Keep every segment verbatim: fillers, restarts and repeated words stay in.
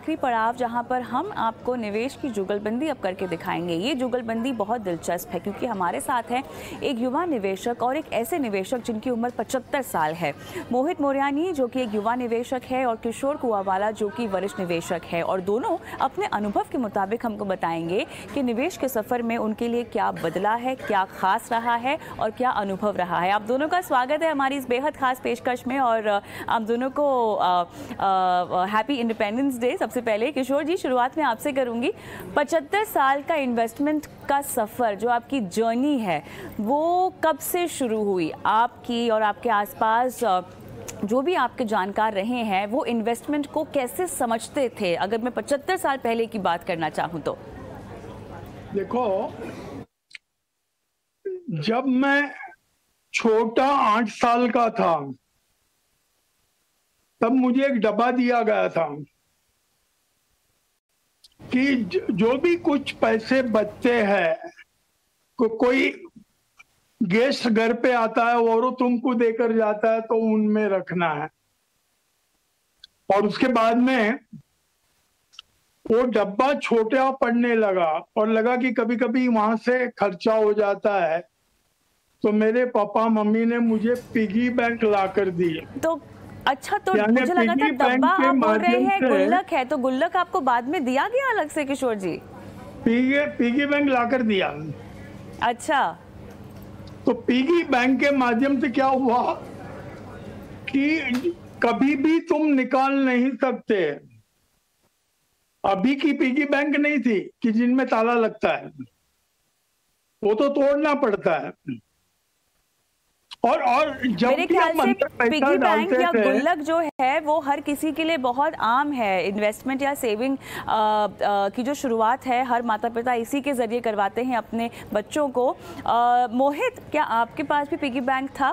आखिरी पड़ाव जहां पर हम आपको निवेश की जुगलबंदी अब करके दिखाएंगे। ये जुगलबंदी बहुत दिलचस्प है क्योंकि हमारे साथ है एक युवा निवेशक और एक ऐसे निवेशक जिनकी उम्र पचहत्तर साल है। मोहित मोरयानी जो कि एक युवा निवेशक है और किशोर कुआवाला जो कि वरिष्ठ निवेशक है, और दोनों अपने अनुभव के मुताबिक हमको बताएंगे कि निवेश के सफ़र में उनके लिए क्या बदला है, क्या खास रहा है और क्या अनुभव रहा है। आप दोनों का स्वागत है हमारी इस बेहद खास पेशकश में और आप दोनों को हैप्पी इंडिपेंडेंस डे। सबसे पहले किशोर जी, शुरुआत में आपसे करूंगी। पचहत्तर साल का इन्वेस्टमेंट का सफ़र, जो आपकी जर्नी है, वो कब से शुरू हुई? आपकी और आपके आसपास जो भी आपके जानकार रहे हैं वो इन्वेस्टमेंट को कैसे समझते थे, अगर मैं पचहत्तर साल पहले की बात करना चाहूँ तो? देखो, जब मैं छोटा आठ साल का था तब मुझे एक डब्बा दिया गया था कि जो भी कुछ पैसे बचते हैं, को, कोई गेस्ट घर पे आता है और वो तुमको देकर जाता है तो उनमें रखना है। और उसके बाद में वो डब्बा छोटा पड़ने लगा और लगा कि कभी कभी वहां से खर्चा हो जाता है, तो मेरे पापा मम्मी ने मुझे पिगी बैंक ला कर दी। तो अच्छा, तो मुझे लगा था डब्बा आप बोल रहे हैं गुल्लक है, तो गुल्लक आपको बाद में दिया गया अलग से Kishore ji? Piggy piggy bank लाकर दिया। अच्छा, तो पिगी बैंक के माध्यम से क्या हुआ कि कभी भी तुम निकाल नहीं सकते। अभी की पिगी बैंक नहीं थी कि जिनमें ताला लगता है, वो तो तोड़ना पड़ता है। और और जब मेरे ख्याल से पिगी बैंक या गुल्लक जो है वो हर किसी के लिए बहुत आम है। इन्वेस्टमेंट या सेविंग आ, आ, की जो शुरुआत है हर माता पिता इसी के जरिए करवाते हैं अपने बच्चों को। आ, मोहित, क्या आपके पास भी पिगी बैंक था?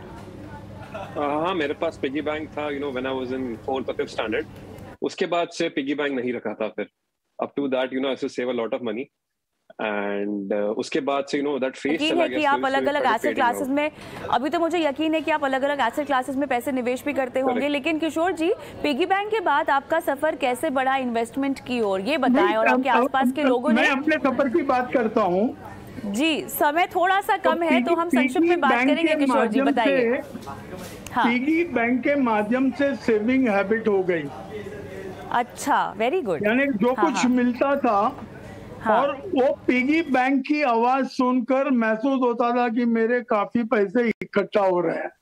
हाँ, मेरे पास पिगी बैंक था, you know, when I was in fourth और फिफ्थ स्टैंडर्ड। उसके बाद से पिगी बैंक नहीं रखा था फिर। Up to that, you know, I used to save a lot of money and uh, उसके बाद से, यू नो, दैट फेज चला गया। कि आप अलग अलग एसेट क्लासेस में, अभी तो मुझे यकीन है कि आप अलग अलग एसेट क्लासेस में पैसे निवेश भी करते होंगे, लेकिन किशोर जी, पिगी बैंक के बाद आपका सफर कैसे बढ़ा इन्वेस्टमेंट की ओर, ये बताएं। और आपके आसपास के लोगों ने, मैं अपने सफर की बात करता हूँ जी, समय थोड़ा सा कम है तो हम संक्षिप्त में बात करेंगे। किशोर जी बताइए। पिगी बैंक के माध्यम से सेविंग हैबिट हो गई। अच्छा, वेरी गुड। यानी जो कुछ मिलता था, हाँ। और वो पिगी बैंक की आवाज सुनकर महसूस होता था कि मेरे काफी पैसे इकट्ठा हो रहे हैं।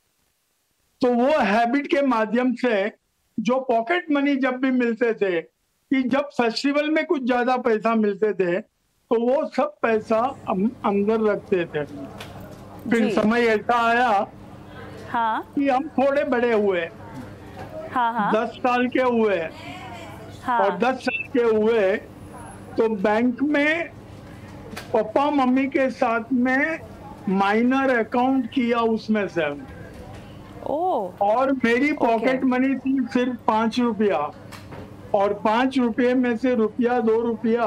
तो वो हैबिट के माध्यम से जो पॉकेट मनी जब भी मिलते थे, कि जब फेस्टिवल में कुछ ज्यादा पैसा मिलते थे तो वो सब पैसा अंदर रखते थे। फिर समय ऐसा आया, हाँ, कि हम थोड़े बड़े हुए, हाँ, हाँ, दस साल के हुए, हाँ, और दस साल के हुए तो बैंक में पापा मम्मी के साथ में माइनर अकाउंट किया उसमें से। ओह। और मेरी पॉकेट मनी थी सिर्फ पांच रुपया, और पांच रुपये में से रुपया दो रुपया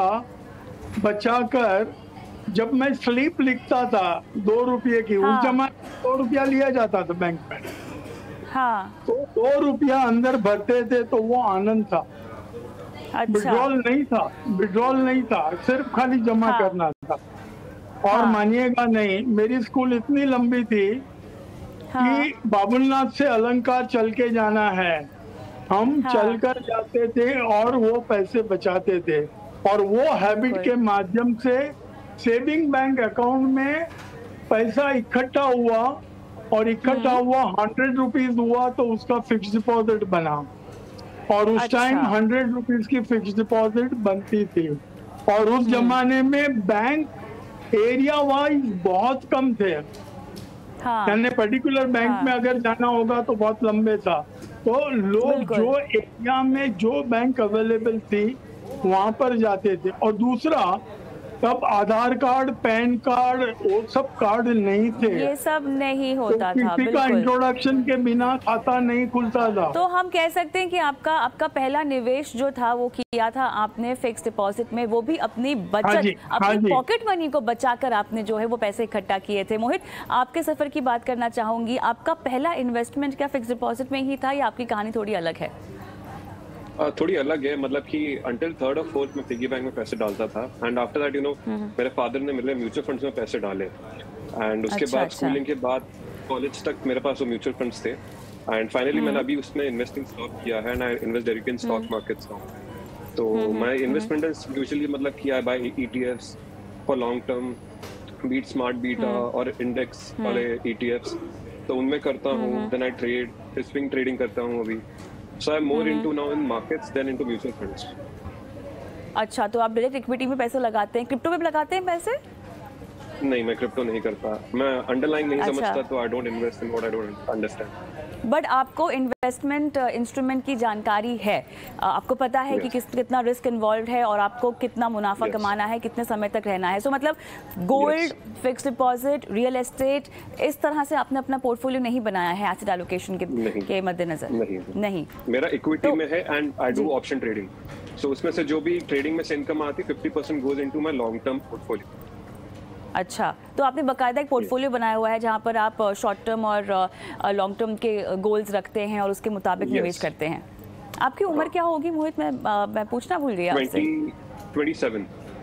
बचाकर जब मैं स्लिप लिखता था दो रुपये की, हाँ, उस जमाने दो रुपया लिया जाता था बैंक में, हाँ, तो दो रुपया अंदर भरते थे तो वो आनंद था। अच्छा। विड्रॉल नहीं था, विड्रॉल नहीं था, सिर्फ खाली जमा, हाँ, करना था। और, हाँ, मानिएगा नहीं, मेरी स्कूल इतनी लंबी थी, हाँ, कि बाबुलनाथ से अलंकार चल के जाना है, हम, हाँ, चलकर जाते थे और वो पैसे बचाते थे। और वो हैबिट के माध्यम से सेविंग बैंक अकाउंट में पैसा इकट्ठा हुआ, और इकट्ठा हुआ हंड्रेड रुपीज हुआ तो उसका फिक्स डिपॉजिट बना। और उस टाइम हंड्रेड रुपीज की फिक्स डिपॉजिट बनती थी। और उस जमाने में बैंक एरिया वाइज बहुत कम थे, हाँ, यानी पर्टिकुलर बैंक, हाँ, में अगर जाना होगा तो बहुत लंबे था। तो लोग जो एरिया में जो बैंक अवेलेबल थी वहां पर जाते थे। और दूसरा, तब आधार कार्ड, पैन कार्ड, वो सब कार्ड नहीं थे, ये सब नहीं होता तो था, किसी का इंट्रोडक्शन के बिना खाता नहीं खुलता था। तो हम कह सकते हैं कि आपका आपका पहला निवेश जो था वो किया था आपने फिक्स डिपॉजिट में, वो भी अपनी बचत, हाँ जी, अपनी हाँ पॉकेट मनी को बचाकर आपने जो है वो पैसे इकट्ठा किए थे। मोहित, आपके सफर की बात करना चाहूंगी। आपका पहला इन्वेस्टमेंट क्या फिक्स डिपॉजिट में ही था या आपकी कहानी थोड़ी अलग है? Uh, थोड़ी अलग है, मतलब कि अंटिल थर्ड और फोर्थ में पिगी बैंक में पैसे डालता था, and after that you know मेरे फादर ने मेरे म्यूचुअल फंड्स में पैसे डाले, एंड उसके अच्छा, बाद अच्छा। स्कूलिंग के बाद कॉलेज तक मेरे पास वो म्यूचुअल फंड्स थे, एंड फाइनली मैंने अभी उसमें इन्वेस्टिंग स्टॉप किया है, and I invest directly in stock markets now. तो माय इन्वेस्टमेंट इज यूजुअली मतलब कि I buy ETFs for long term, beat smart beta और इंडेक्स वाले ईटीएफ्स, तो उनमें करता हूँ। Then I trade, swing trading करता हूँ अभी। So I'm more into now in markets than into mutual funds. अच्छा, तो आप डायरेक्ट इक्विटी में पैसे लगाते हैं, क्रिप्टो में लगाते हैं पैसे? नहीं, मैं क्रिप्टो नहीं करता, मैं अंडरलाइन नहीं अच्छा। समझता, तो I don't invest in what I don't understand. But आपको इन्वेस्टमेंट इंस्ट्रूमेंट की जानकारी है, अ, आपको पता है कि Yes. किस कितना रिस्क इन्वॉल्व है और आपको कितना मुनाफा Yes. कमाना है, कितने समय तक रहना है। सो so, मतलब gold, fixed deposit, real estate, इस तरह से आपने अपना पोर्टफोलियो नहीं बनाया है एसेट एलोकेशन के, नहीं। के मद्देनजर? नहीं नहीं। मेरा इक्विटी तो- में है, and I do option trading, so उसमें से जो भी ट्रेडिंग में से इनकम आती है fifty percent goes into my long term portfolio. अच्छा, तो आपने बकायदा एक पोर्टफोलियो बनाया हुआ है जहाँ पर आप शॉर्ट टर्म और लॉन्ग टर्म के गोल्स रखते हैं और उसके मुताबिक Yes. निवेश करते हैं। आपकी उम्र क्या होगी मोहित? मैं अ, मैं पूछना भूल गई आपसे। Twenty seven.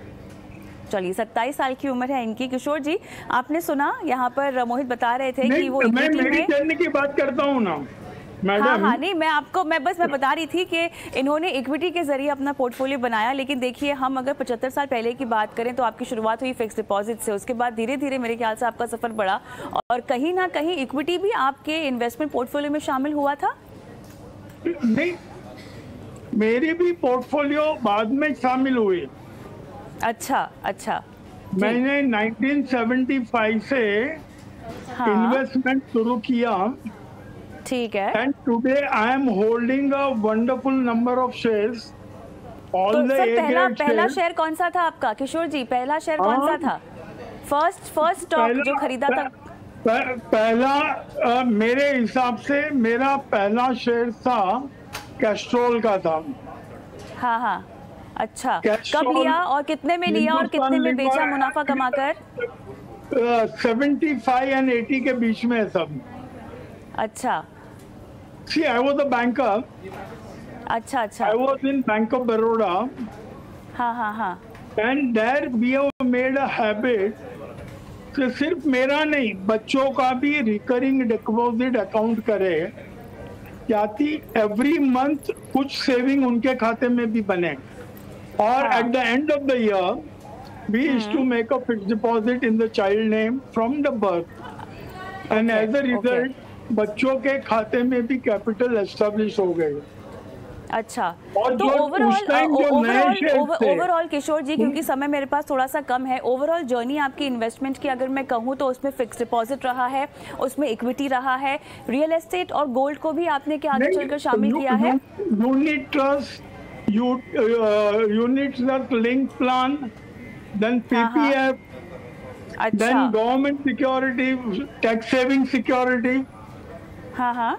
चलिए, सत्ताईस साल की उम्र है इनकी। किशोर जी, आपने सुना यहाँ पर मोहित बता रहे थे कि नहीं, वो मैं इक्विटी मेरी में, जर्नी की बात करता हूँ ना हाँ मैडम। हाँ, नहीं मैं आपको मैं बस मैं बता रही थी कि इन्होंने इक्विटी के जरिए अपना पोर्टफोलियो बनाया, लेकिन देखिए हम अगर पचहत्तर साल पहले की बात करें तो आपकी शुरुआत हुई फिक्स डिपॉजिट से, उसके बाद धीरे धीरे मेरे ख्याल से आपका सफर बढ़ा और कहीं ना कहीं इक्विटी भी आपके इन्वेस्टमेंट पोर्टफोलियो में शामिल हुआ था। नहीं, मेरी भी पोर्टफोलियो बाद में शामिल हुई। अच्छा अच्छा, मैंने नाइनटीन सेवेंटी फाइव से हाँ इन्वेस्टमेंट शुरू किया, ठीक है। and today I am holding a wonderful number of shares. All तो the सर A पहला grade पहला shares. शेयर कौन सा था आपका? किशोर जी, पहला शेयर कौन सा हाँ। था? फर्स्ट फर्स्ट स्टॉक पहला- जो खरीदा था? पह- पहला अ, मेरे हिसाब से मेरा पहला शेयर था कैस्ट्रोल का था। हाँ हाँ, अच्छा, कब कैस्ट्रोल, लिया और कितने में लिया और कितने में बेचा हिंदुस्तान मुनाफा कमाकर? सेवेंटी फाइव एंड एटी के बीच में है सब। अच्छा See, I was a banker. अच्छा अच्छा, I was in Bank of Baroda, हाँ हाँ हाँ, and there we have made a habit कि सिर्फ मेरा नहीं, बच्चों का भी रिकरिंग डिपॉजिट अकाउंट करे, ताकि एवरी मंथ कुछ सेविंग उनके खाते में भी बने, और हाँ। At the end of the year we used to make a fixed deposit in the child name from the birth, and as a result बच्चों के खाते में भी कैपिटल एस्टेब्लिश हो गए। अच्छा। और तो जो ओवरऑल उस time जो नए shares ओवरऑल थे- ओवरऑल किशोर जी, क्योंकि समय मेरे पास थोड़ा सा कम है, ओवरऑल जर्नी आपकी इन्वेस्टमेंट की अगर मैं कहूँ तो उसमें फिक्स डिपॉजिट रहा है, उसमें इक्विटी रहा है, रियल एस्टेट और गोल्ड को भी आपने क्या आगे चलकर शामिल किया है? Unit trust, unit trust link plan, then PPF, then अच्छा, government security, tax saving security. हाँ हाँ,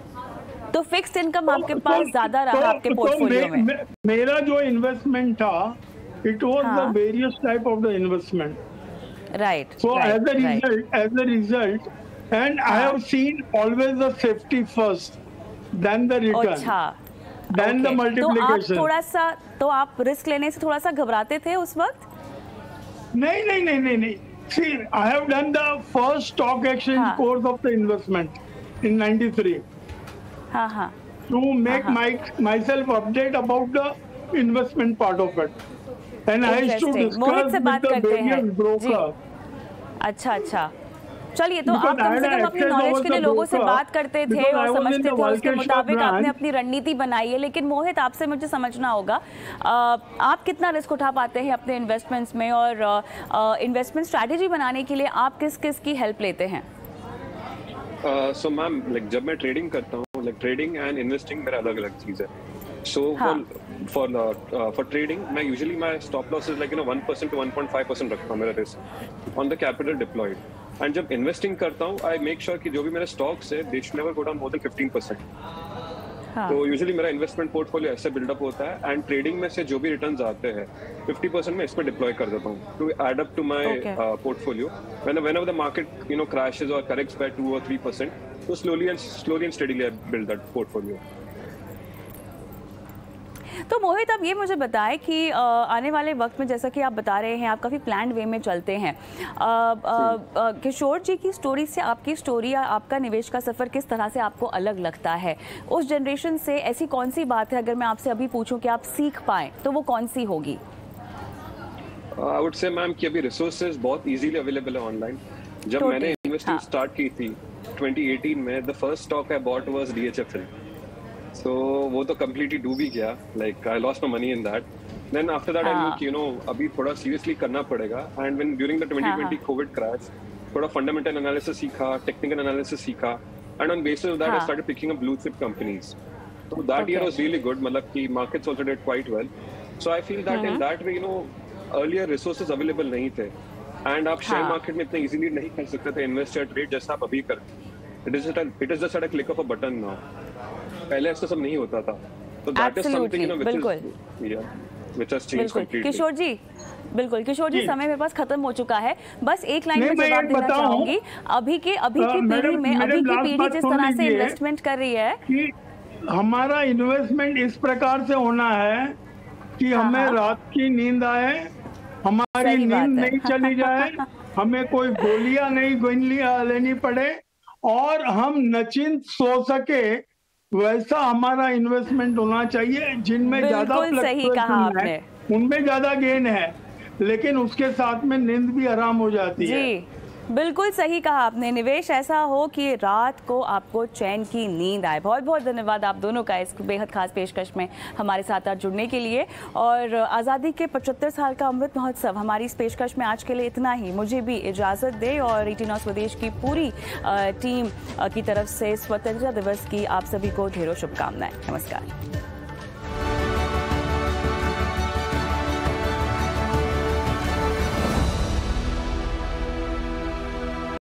तो फिक्स्ड इनकम आपके पास ज्यादा रहा आपके पोर्टफोलियो में? मे, मेरा जो इन्वेस्टमेंट था, इट वाज द हाँ। Various type of the investment. Right, So as a result, as a result, and I have seen always the safety first, then the return, अच्छा, then the okay. तो आप multiplication. थोड़ा सा, तो आप risk लेने से थोड़ा सा घबराते थे उस वक्त? नहीं नहीं नहीं नहीं नहीं. See, I have done the first stock exchange हाँ. course of the investment in ninety-three हाँ हाँ, to make हाँ. my myself update about the investment part of it, and I used to Interesting. Mohit discuss से with बात the करते हैं। various broker. अच्छा अच्छा, चलिए, तो Because आप कम I से had कम अपनी access नॉलेज over के लिए the लोगों से broker, बात करते थे because I और was in समझते the थे, उसके Walkesh मुताबिक branch. आपने अपनी रणनीति बनाई है। लेकिन मोहित, आपसे मुझे समझना होगा, अ, आप कितना रिस्क उठा पाते हैं अपने इन्वेस्टमेंट्स में, और इन्वेस्टमेंट स्ट्रैटेजी बनाने के लिए आप किस किस की हेल्प लेते हैं? सो मैम, लाइक जब मैं ट्रेडिंग करता हूँ, लाइक ट्रेडिंग एंड इन्वेस्टिंग मेरा अलग अलग चीज़ है। सो फॉर फॉर ट्रेडिंग मैं usually my stop loss is like you know one percent to one point five percent रखता हूँ मेरा risk on the capital deployed. And जब इन्वेस्टिंग करता हूँ, आई मेक श्योर कि जो भी मेरे स्टॉक्स है, they should never go down more than fifteen percent. हाँ, तो यूजुअली मेरा इन्वेस्टमेंट पोर्टफोलियो ऐसे बिल्डअप होता है, एंड ट्रेडिंग में से जो भी रिटर्न्स आते हैं फिफ्टी परसेंट में इस पर डिप्लॉय कर देता हूँ to add up to my Okay. Portfolio. When whenever the market you know crashes और करेक्ट्स बाय टू और थ्री परसेंट, तो slowly and slowly and steadily I build that portfolio. तो मोहित, अब ये मुझे बताएं कि आ, आने वाले वक्त में जैसा कि आप बता रहे हैं आप काफ़ी प्लान्ड वे में चलते हैं, किशोर जी की स्टोरी से आपकी स्टोरी या आपका निवेश का सफ़र किस तरह से आपको अलग लगता है? उस जनरेशन से ऐसी कौन सी बात है अगर मैं आपसे अभी पूछूं कि आप सीख पाएँ तो वो कौन सी होगी? आई वुड से मैम कि अभी रिसोर्सेज बहुत इजीली अवेलेबल है ऑनलाइन। जब totally. मैंने इन्वेस्टिंग स्टार्ट की थी ट्वेंटी एटीन में, the first stock I bought was D H F L. So वो तो कंप्लीटली डूब ही गया, like I lost my money in that. Then after that I knew कि यू नो अभी थोड़ा सीरियसली करना पड़ेगा। And when during the twenty twenty covid crash थोड़ा फंडामेंटल एनालिसिस सीखा, टेक्निकल एनालिसिस सीखा, and on basis of that I started picking up blue chip companies. So that year was really good, मतलब कि markets also did quite well. So I feel that in that way, you know, earlier resources available नहीं थे, and आप share market में इतने easily नहीं कर सकते थे invest या trade जैसा आप अभी कर। It is just a, it is just at a click of a button now. पहले ऐसा सब नहीं होता था। So that is something you know which is yeah, which has changed completely. किशोर जी, बिल्कुल किशोर जी, समय मेरे पास खत्म हो चुका है, बस एक लाइन में जवाब देना चाहूंगी। अभी के अभी की पीढ़ी में, अभी की पीढ़ी जिस तरह से इन्वेस्टमेंट कर रही है, हमारा इन्वेस्टमेंट इस प्रकार से होना है कि हमें रात की नींद आए, हमारी नींद नहीं चली जाए, हमें कोई गोलियां नहीं गोलियां लेनी पड़े और हम निश्चिंत सो सके, वैसा हमारा इन्वेस्टमेंट होना चाहिए। जिनमें ज्यादा फ्लक्चुएशन है उनमें ज्यादा गेन है, लेकिन उसके साथ में नींद भी आराम हो जाती है। बिल्कुल सही कहा आपने, निवेश ऐसा हो कि रात को आपको चैन की नींद आए। बहुत बहुत धन्यवाद आप दोनों का इस बेहद खास पेशकश में हमारे साथ आज जुड़ने के लिए। और आज़ादी के पचहत्तर साल का अमृत महोत्सव हमारी इस पेशकश में आज के लिए इतना ही। मुझे भी इजाज़त दे और एटीन स्वदेश की पूरी टीम की तरफ से स्वतंत्रता दिवस की आप सभी को ढेरों शुभकामनाएं। नमस्कार।